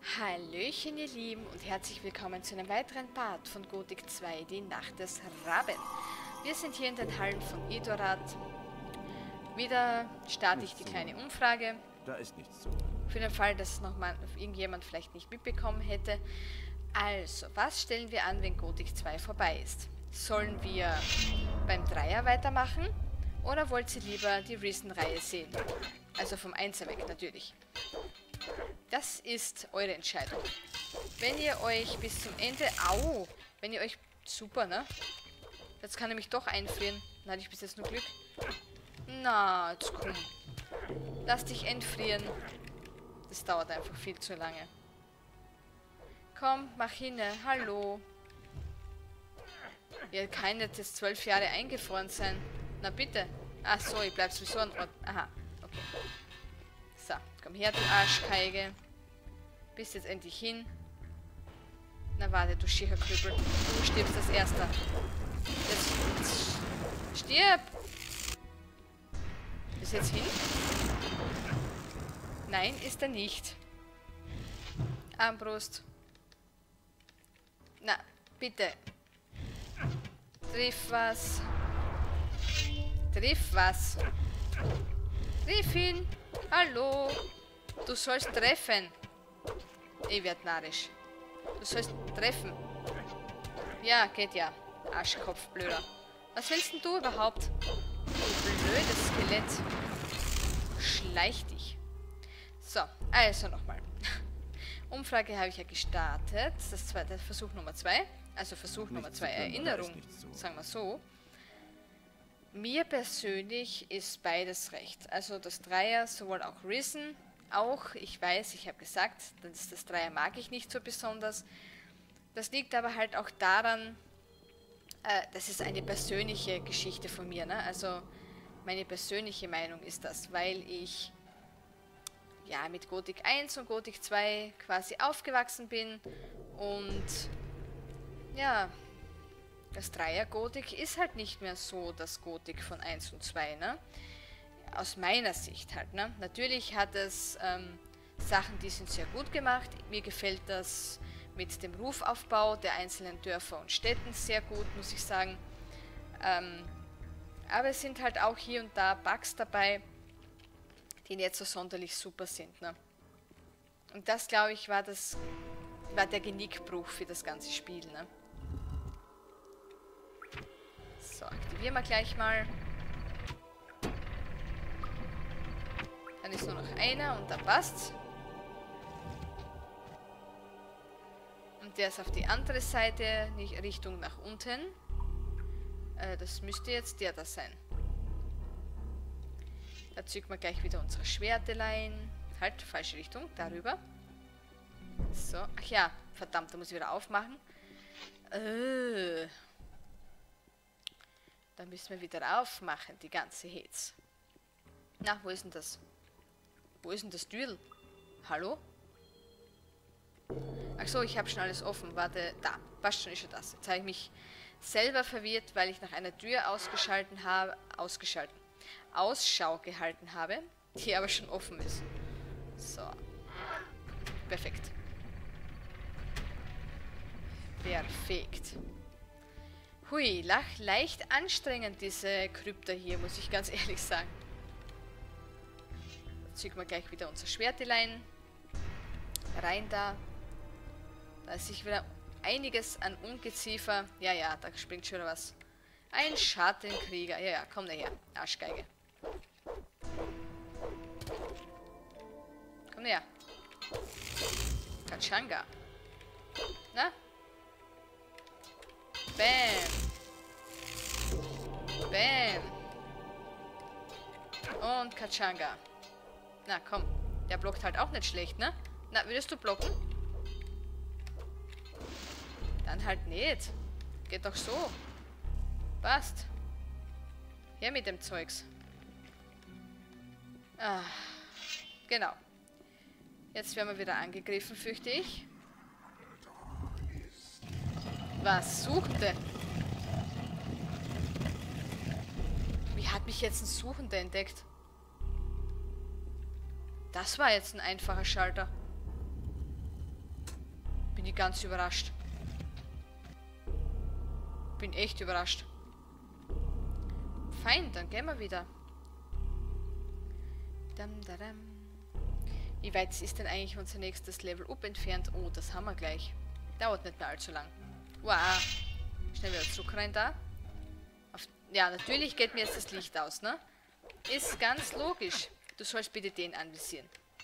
Hallöchen ihr Lieben und herzlich willkommen zu einem weiteren Part von Gothic 2, die Nacht des Raben. Wir sind hier in den Hallen von Edorat. Wieder starte ich die kleine Umfrage. Da ist nichts zu. Für den Fall, dass es noch mal irgendjemand vielleicht nicht mitbekommen hätte. Also, was stellen wir an, wenn Gothic 2 vorbei ist? Sollen wir beim Dreier weitermachen? Oder wollt ihr lieber die Risen-Reihe sehen? Also vom Einser weg natürlich. Das ist eure Entscheidung. Wenn ihr euch bis zum Ende... Au! Wenn ihr euch... Super, ne? Jetzt kann er mich doch einfrieren. Dann hatte ich bis jetzt nur Glück. Na, jetzt komm. Lass dich entfrieren. Das dauert einfach viel zu lange. Komm, mach hin. Hallo. Ihr kann jetzt 12 Jahre eingefroren sein. Na bitte. Ach so, ich bleib sowieso an Ort. Aha, okay. So, komm her, du Arschgeige. Bist jetzt endlich hin. Na warte, du Schiecherkrüppel. Du stirbst als Erster. Jetzt stirb! Ist jetzt hin? Nein, ist er nicht. Armbrust. Na, bitte. Triff was. Triff was. Triff ihn. Hallo. Du sollst treffen. Ich werd narrisch. Du sollst treffen. Ja, geht ja. Arschkopf, blöder. Was willst denn du überhaupt? Du blödes Skelett. Schleich dich. So, also nochmal. Umfrage habe ich ja gestartet. Das zweite Versuch Nummer 2. Also Versuch Nummer 2 Erinnerung. Sagen wir so. Mir persönlich ist beides recht. Also das Dreier, sowohl auch Risen, auch, ich weiß, ich habe gesagt, das Dreier mag ich nicht so besonders. Das liegt aber halt auch daran, das ist eine persönliche Geschichte von mir, ne? Also meine persönliche Meinung ist das, weil ich ja mit Gothic 1 und Gothic 2 quasi aufgewachsen bin und ja, das Dreier-Gothic ist halt nicht mehr so das Gothic von 1 und 2, ne? Aus meiner Sicht halt, ne? Natürlich hat es Sachen, die sind sehr gut gemacht. Mir gefällt das mit dem Rufaufbau der einzelnen Dörfer und Städten sehr gut, muss ich sagen. Aber es sind halt auch hier und da Bugs dabei, die nicht so sonderlich super sind, ne? Und das, glaube ich, war der Genickbruch für das ganze Spiel, ne? So, aktivieren wir gleich mal. Dann ist nur noch einer und dann passt's. Und der ist auf die andere Seite, nicht Richtung nach unten. Das müsste jetzt der da sein. Da zücken wir gleich wieder unsere Schwertelein. Halt, falsche Richtung, darüber. So, ach ja, verdammt, da muss ich wieder aufmachen. Da müssen wir wieder aufmachen, die ganze Hetz. Na, wo ist denn das? Wo ist denn das Duel? Hallo? Achso, ich habe schon alles offen. Warte, da. Passt schon, ist schon das. Jetzt habe ich mich selber verwirrt, weil ich nach einer Tür Ausschau gehalten habe, die aber schon offen ist. So. Perfekt. Perfekt. Hui, leicht anstrengend, diese Krypta hier, muss ich ganz ehrlich sagen. Da zücken wir gleich wieder unser Schwertelein. Rein da. Da ist sich wieder einiges an Ungeziefer. Ja, ja, da springt schon wieder was. Ein Schattenkrieger. Ja, ja, komm daher. Arschgeige. Komm her. Kachanga. Na? Bam. Bam. Und Kachanga. Na, komm. Der blockt halt auch nicht schlecht, ne? Na, würdest du blocken? Dann halt nicht. Geht doch so. Passt. Her mit dem Zeugs. Ah, genau. Jetzt werden wir wieder angegriffen, fürchte ich. Was Suchende? Wie hat mich jetzt ein Suchender entdeckt? Das war jetzt ein einfacher Schalter. ich ganz überrascht. Bin echt überrascht. Fein, dann gehen wir wieder. Wie weit ist denn eigentlich unser nächstes Level Up entfernt? Oh, das haben wir gleich. Dauert nicht mehr allzu lang. Wow. Schnell wieder zurück rein da. Ja, natürlich geht mir jetzt das Licht aus, ne? Ist ganz logisch. Du sollst bitte den anvisieren.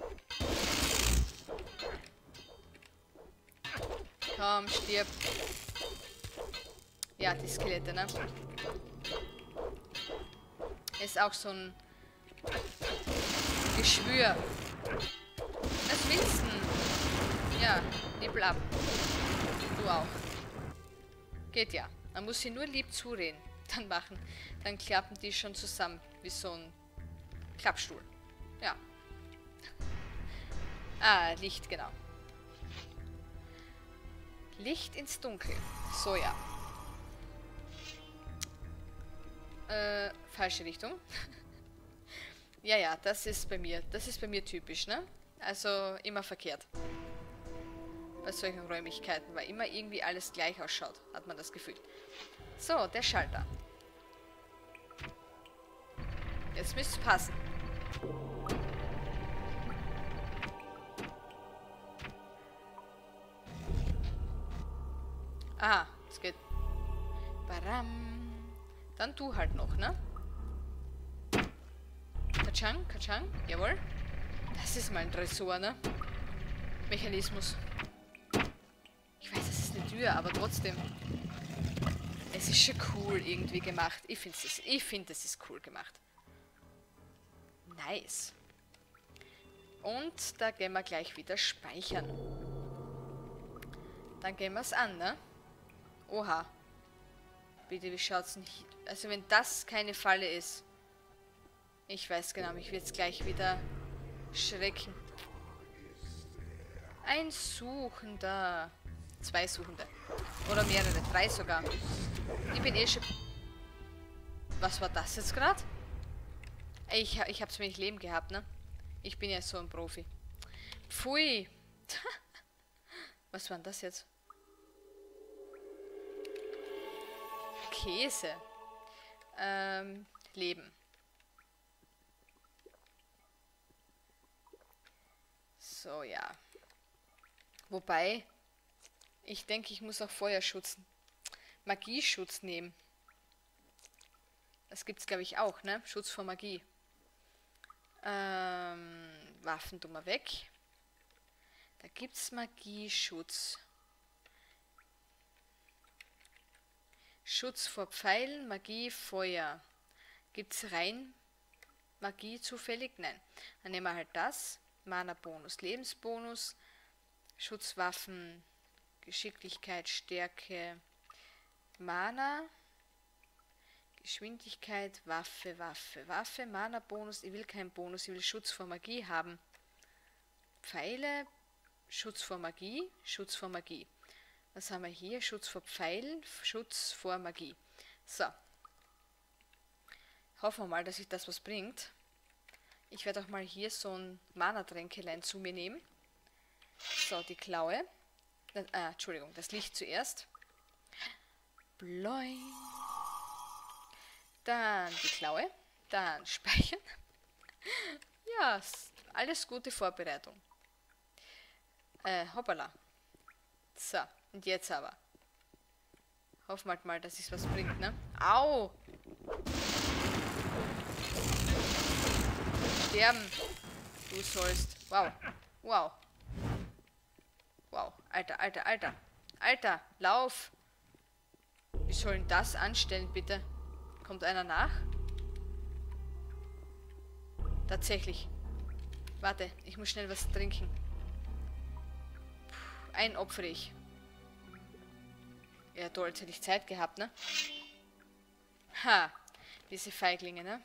Komm, stirb. Ja, die Skelette, ne? Ist auch so ein Geschwür. Was willst du? Ja, Nippel ab. Du auch. Geht ja. Man muss sie nur lieb zureden. Dann klappen die schon zusammen. Wie so ein Klappstuhl. Ja. Ah, Licht, genau. Licht ins Dunkel. So, ja. Falsche Richtung. Ja, das ist bei mir typisch, ne? Also immer verkehrt. Bei solchen Räumlichkeiten, weil immer irgendwie alles gleich ausschaut, hat man das Gefühl. So, der Schalter. Jetzt müsste es passen. Aha, es geht. Baram. Dann du halt noch, ne? Katschang, Katschang, jawohl. Das ist mal ein Tresor, ne? Mechanismus. Ich weiß, es ist eine Tür, aber trotzdem. Es ist schon cool irgendwie gemacht. Ich finde, es ist cool gemacht. Nice. Und da gehen wir gleich wieder speichern. Dann gehen wir es an, ne? Oha. Bitte, wie schaut's denn hier? Also wenn das keine Falle ist. Ich weiß genau, mich wird es gleich wieder schrecken. Ein Suchender. 2 Suchende. Oder mehrere, 3 sogar. Ich bin eh schon... Was war das jetzt gerade? Ich hab's wenig Leben gehabt, ne? Ich bin ja so ein Profi. Pfui. Was war denn das jetzt? Käse. Leben. So, ja. Wobei, ich denke, ich muss auch Feuerschutz, Magieschutz nehmen. Das gibt's, glaube ich, auch, ne? Schutz vor Magie. Waffen tun wir weg. Da gibt's Magieschutz. Schutz vor Pfeilen, Magie, Feuer. Gibt's rein Magie zufällig? Nein. Dann nehmen wir halt das. Mana-Bonus, Lebensbonus, Schutzwaffen, Geschicklichkeit, Stärke, Mana, Geschwindigkeit, Waffe, Mana-Bonus, ich will keinen Bonus, ich will Schutz vor Magie haben. Pfeile, Schutz vor Magie, Schutz vor Magie. Was haben wir hier? Schutz vor Pfeilen, Schutz vor Magie. So. Hoffen wir mal, dass sich das was bringt. Ich werde auch mal hier so ein Mana-Tränkelein zu mir nehmen. So, die Klaue. Entschuldigung, das Licht zuerst. Bloing. Dann die Klaue. Dann speichern. Ja, alles gute Vorbereitung. Hoppala. So, und jetzt aber. Hoffen wir mal, dass es was bringt, ne? Au! Sterben. Du sollst. Wow. Wow. Wow. Alter, lauf. Wie soll denn das anstellen, bitte? Kommt einer nach? Tatsächlich. Warte, ich muss schnell was trinken. Einen opfere ich. Ja, toll, jetzt hätte ich Zeit gehabt, ne? Ha, diese Feiglinge, ne?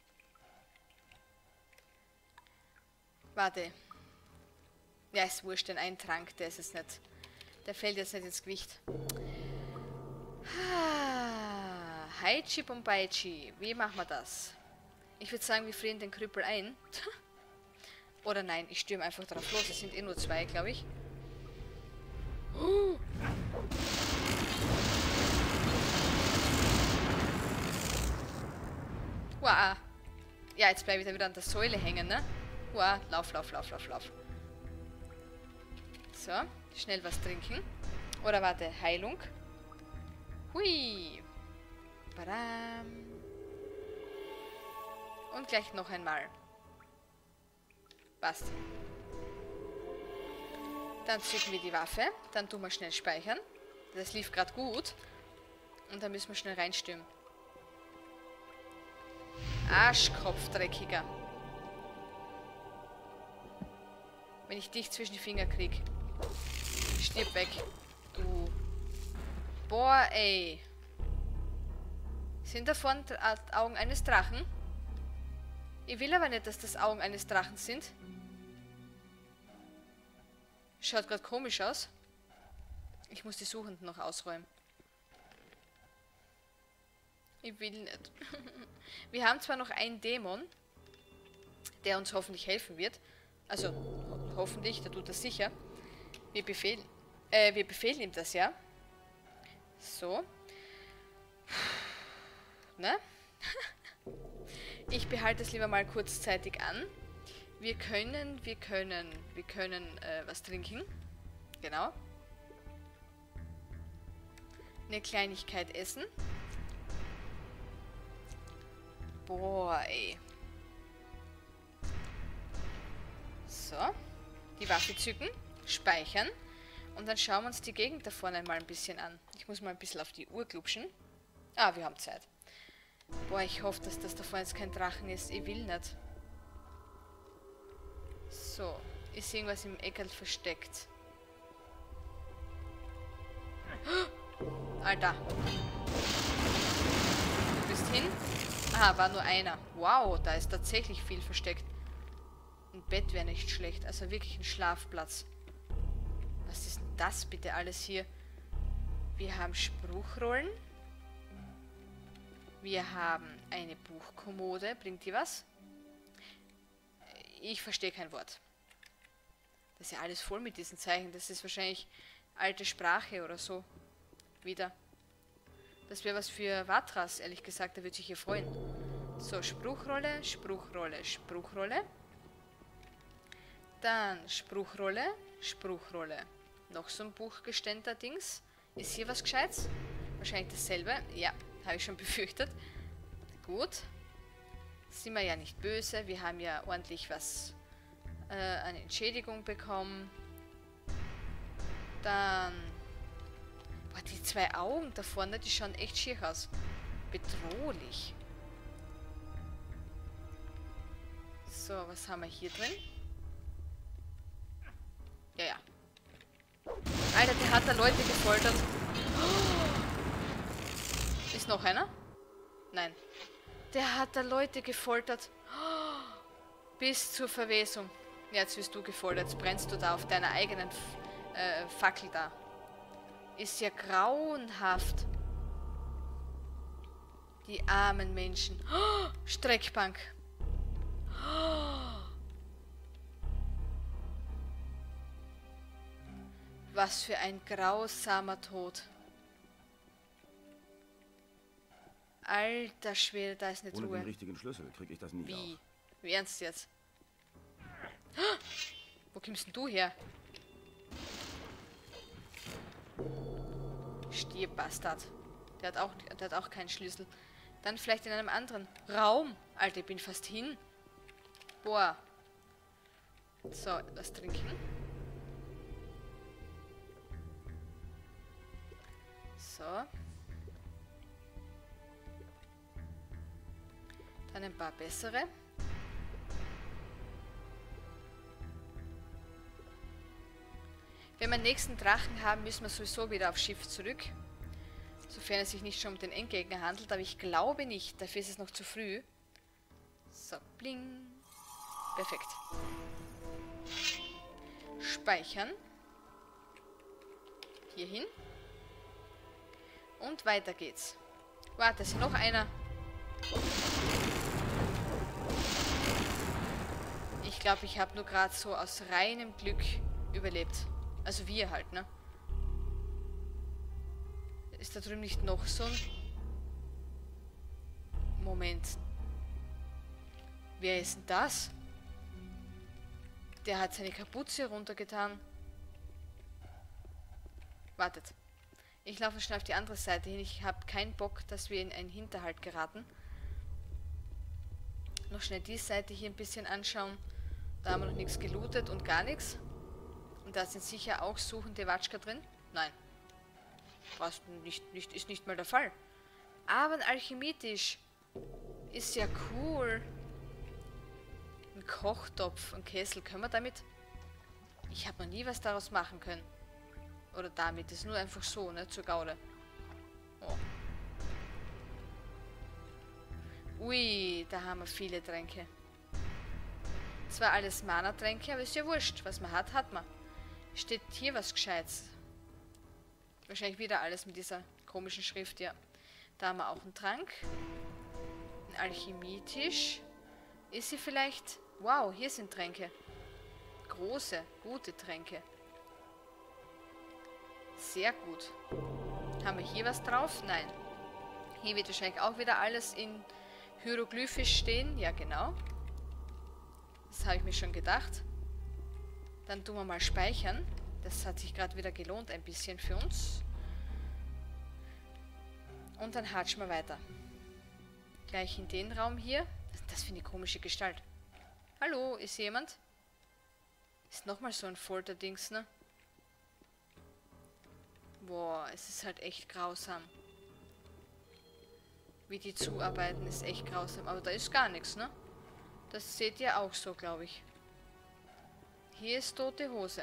Warte. Ja, ist wurscht, ein Trank, der ist es nicht. Der fällt jetzt nicht ins Gewicht. Haichi Bombaichi. Wie machen wir das? Ich würde sagen, wir frieren den Krüppel ein. Oder nein, ich stürme einfach drauf los. Es sind eh nur 2, glaube ich. Wow. Ja, jetzt bleibe ich da wieder an der Säule hängen, ne? Wow, lauf. So, schnell was trinken. Oder warte, Heilung. Hui. Badam. Und gleich noch einmal. Passt. Dann zücken wir die Waffe. Dann tun wir schnell speichern. Das lief gerade gut. Und dann müssen wir schnell reinstürmen. Arschkopf, Dreckiger. Wenn ich dich zwischen die Finger krieg. Stirb weg. Du. Boah, ey. Sind davon Augen eines Drachen? Ich will aber nicht, dass das Augen eines Drachen sind. Schaut gerade komisch aus. Ich muss die Suchenden noch ausräumen. Ich will nicht. Wir haben zwar noch einen Dämon, der uns hoffentlich helfen wird. Also, hoffentlich, der tut das sicher. Wir befehlen ihm das, ja. So. Ne? Ich behalte es lieber mal kurzzeitig an. Wir können was trinken. Genau. Eine Kleinigkeit essen. Boah, ey. So. Die Waffe zücken. Speichern. Und dann schauen wir uns die Gegend da vorne mal ein bisschen an. Ich muss mal ein bisschen auf die Uhr klupschen. Ah, wir haben Zeit. Boah, ich hoffe, dass das da vorne jetzt kein Drachen ist. Ich will nicht. So. Ist irgendwas im Eckerl versteckt? Alter. Du bist hin? Ah, war nur einer. Wow, da ist tatsächlich viel versteckt. Ein Bett wäre nicht schlecht. Also wirklich ein Schlafplatz. Was ist denn das bitte alles hier? Wir haben Spruchrollen. Wir haben eine Buchkommode. Bringt die was? Ich verstehe kein Wort. Das ist ja alles voll mit diesen Zeichen. Das ist wahrscheinlich alte Sprache oder so. Wieder. Das wäre was für Vatras, ehrlich gesagt. Der würde sich hier freuen. So, Spruchrolle, Spruchrolle, Spruchrolle. Dann Spruchrolle, Spruchrolle. Noch so ein buchgeständter Dings. Ist hier was Gescheites? Wahrscheinlich dasselbe. Ja, habe ich schon befürchtet. Gut. Sind wir ja nicht böse. Wir haben ja ordentlich was, eine Entschädigung bekommen. Dann... Boah, die zwei Augen da vorne, die schauen echt schier aus. Bedrohlich. So, was haben wir hier drin? Ja, ja. Alter, der hat da Leute gefoltert. Ist noch einer? Nein. Der hat da Leute gefoltert. Bis zur Verwesung. Ja, jetzt wirst du gefoltert. Jetzt brennst du da auf deiner eigenen Fackel da. Ist ja grauenhaft. Die armen Menschen. Streckbank. Was für ein grausamer Tod. Alter Schwede, da ist eine Truhe. Ohne den richtigen Schlüssel kriege ich das nie auf. Wie ernst jetzt? Wo kommst denn du her? Stirb, Bastard. Der hat auch keinen Schlüssel. Dann vielleicht in einem anderen Raum. Alter, ich bin fast hin. Boah. So, was trinken. So. Dann ein paar bessere. Wenn wir den nächsten Drachen haben, müssen wir sowieso wieder aufs Schiff zurück. Sofern es sich nicht schon um den Endgegner handelt, aber ich glaube nicht. Dafür ist es noch zu früh. So, bling. Perfekt. Speichern. Hier hin. Und weiter geht's. Warte, ist noch einer. Ich glaube, ich habe nur gerade so aus reinem Glück überlebt. Also wir halt, ne? Ist da drüben nicht noch so ein... Moment. Wer ist denn das? Der hat seine Kapuze runtergetan. Wartet. Ich laufe schnell auf die andere Seite hin. Ich habe keinen Bock, dass wir in einen Hinterhalt geraten. Noch schnell die Seite hier ein bisschen anschauen. Da haben wir noch nichts gelootet und gar nichts. Und da sind sicher auch suchende Watschka drin. Nein. Ist nicht mal der Fall. Aber ein Alchemietisch. Ist ja cool. Ein Kochtopf, ein Kessel. Können wir damit... Ich habe noch nie was daraus machen können. Oder damit. Das ist nur einfach so, ne? Zur Gaude. Oh. Ui, da haben wir viele Tränke. Zwar alles Mana-Tränke, aber ist ja wurscht. Was man hat, hat man. Steht hier was Gescheites? Wahrscheinlich wieder alles mit dieser komischen Schrift, ja. Da haben wir auch einen Trank. Ein Alchemietisch. Ist sie vielleicht... Wow, hier sind Tränke. Große, gute Tränke. Sehr gut. Haben wir hier was drauf? Nein. Hier wird wahrscheinlich auch wieder alles in Hieroglyphisch stehen. Ja, genau. Das habe ich mir schon gedacht. Dann tun wir mal speichern. Das hat sich gerade wieder gelohnt, ein bisschen für uns. Und dann hatschen wir weiter. Gleich in den Raum hier. Das finde ich komische Gestalt. Hallo, ist hier jemand? Ist nochmal so ein Folterdings, ne? Boah, es ist halt echt grausam. Wie die zuarbeiten, ist echt grausam. Aber da ist gar nichts, ne? Das seht ihr auch so, glaube ich. Hier ist tote Hose.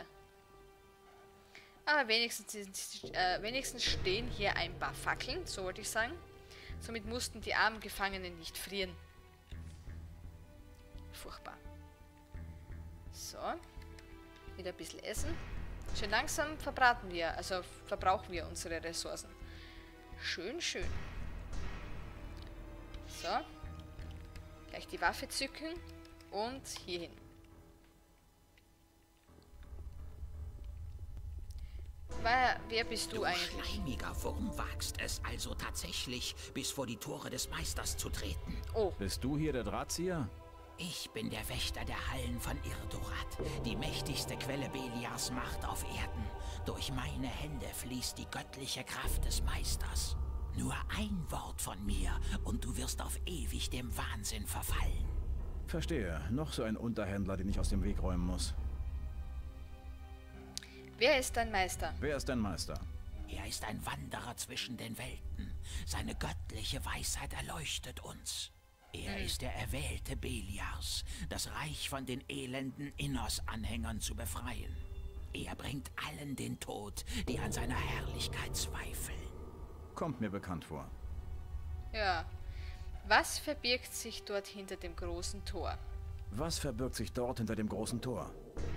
Aber wenigstens stehen hier ein paar Fackeln, so wollte ich sagen. Somit mussten die armen Gefangenen nicht frieren. Furchtbar. So. Wieder ein bisschen essen. Schön langsam verbrauchen wir unsere Ressourcen. Schön, schön. So. Gleich die Waffe zücken und hierhin. Wer bist du eigentlich? Du schleimiger Wurm wagst es also tatsächlich, bis vor die Tore des Meisters zu treten. Oh. Bist du hier der Drahtzieher? Ich bin der Wächter der Hallen von Irdorat, die mächtigste Quelle Beliars Macht auf Erden. Durch meine Hände fließt die göttliche Kraft des Meisters. Nur ein Wort von mir und du wirst auf ewig dem Wahnsinn verfallen. Verstehe. Noch so ein Unterhändler, den ich aus dem Weg räumen muss. Wer ist dein Meister? Wer ist dein Meister? Er ist ein Wanderer zwischen den Welten. Seine göttliche Weisheit erleuchtet uns. Er ist der Erwählte Beliars, das Reich von den elenden Innos-Anhängern zu befreien. Er bringt allen den Tod, die an seiner Herrlichkeit zweifeln. Kommt mir bekannt vor. Ja. Was verbirgt sich dort hinter dem großen Tor? Was verbirgt sich dort hinter dem großen Tor?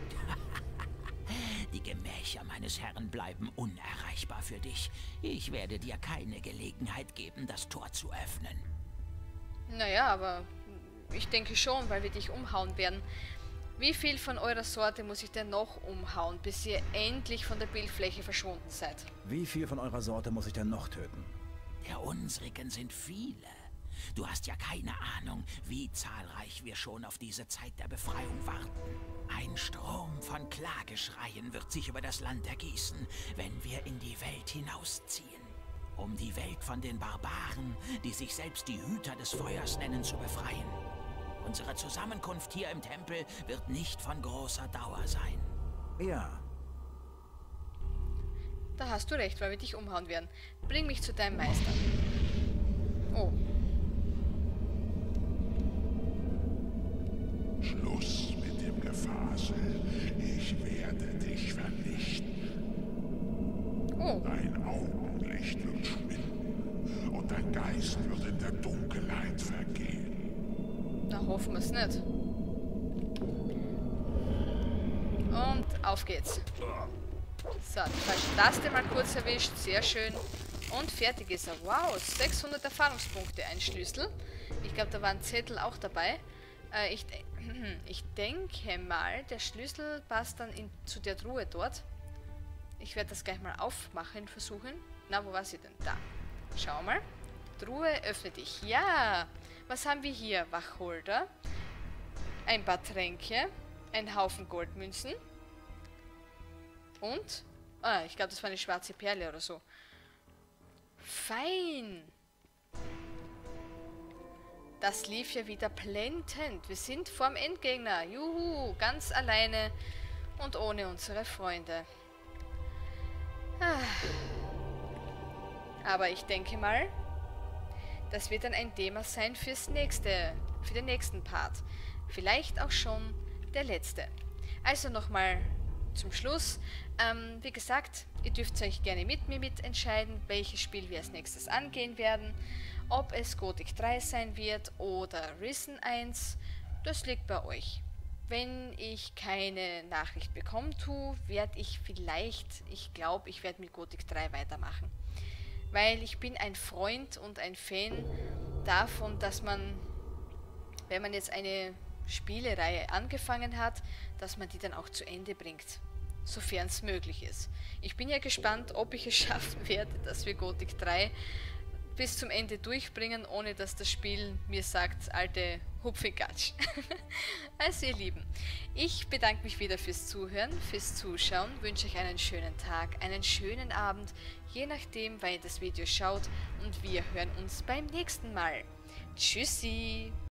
Die Gemächer meines Herrn bleiben unerreichbar für dich. Ich werde dir keine Gelegenheit geben, das Tor zu öffnen. Naja, aber ich denke schon, weil wir dich umhauen werden. Wie viel von eurer Sorte muss ich denn noch umhauen, bis ihr endlich von der Bildfläche verschwunden seid? Wie viel von eurer Sorte muss ich denn noch töten? Der unsrigen sind viele. Du hast ja keine Ahnung, wie zahlreich wir schon auf diese Zeit der Befreiung warten. Ein Strom von Klageschreien wird sich über das Land ergießen, wenn wir in die Welt hinausziehen. Um die Welt von den Barbaren, die sich selbst die Hüter des Feuers nennen, zu befreien. Unsere Zusammenkunft hier im Tempel wird nicht von großer Dauer sein. Ja. Da hast du recht, weil wir dich umhauen werden. Bring mich zu deinem Meister. Oh. Schluss mit dem Gefasel. Ich werde dich vernichten. Oh. Dein Augenlicht wird schwinden und dein Geist wird in der Dunkelheit vergehen. Na, hoffen wir es nicht. Und auf geht's. So, die falsche Taste mal kurz erwischt. Sehr schön. Und fertig ist er. Wow, 600 Erfahrungspunkte. Ein Schlüssel. Ich glaube, da war ein Zettel auch dabei. Ich denke mal, der Schlüssel passt dann zu der Truhe dort. Ich werde das gleich mal aufmachen, versuchen. Na, wo war sie denn? Da. Schau mal. Truhe, öffne dich. Ja! Was haben wir hier? Wacholder. Ein paar Tränke. Ein Haufen Goldmünzen. Und? Ah, ich glaube, das war eine schwarze Perle oder so. Fein! Das lief ja wieder blendend. Wir sind vorm Endgegner. Juhu, ganz alleine und ohne unsere Freunde. Aber ich denke mal, das wird dann ein Thema sein für den nächsten Part. Vielleicht auch schon der letzte. Also nochmal zum Schluss. Wie gesagt, ihr dürft euch gerne mit mir mitentscheiden, welches Spiel wir als nächstes angehen werden. Ob es Gothic 3 sein wird oder Risen 1, das liegt bei euch. Wenn ich keine Nachricht bekommen tue, werde ich ich glaube, ich werde mit Gothic 3 weitermachen. Weil ich bin ein Freund und ein Fan davon, dass man, wenn man jetzt eine Spielereihe angefangen hat, dass man die dann auch zu Ende bringt. Sofern es möglich ist. Ich bin ja gespannt, ob ich es schaffen werde, dass wir Gothic 3 bis zum Ende durchbringen, ohne dass das Spiel mir sagt, alte Hupfigatsch. Also ihr Lieben, ich bedanke mich wieder fürs Zuhören, fürs Zuschauen, wünsche euch einen schönen Tag, einen schönen Abend, je nachdem, wann ihr das Video schaut, und wir hören uns beim nächsten Mal. Tschüssi!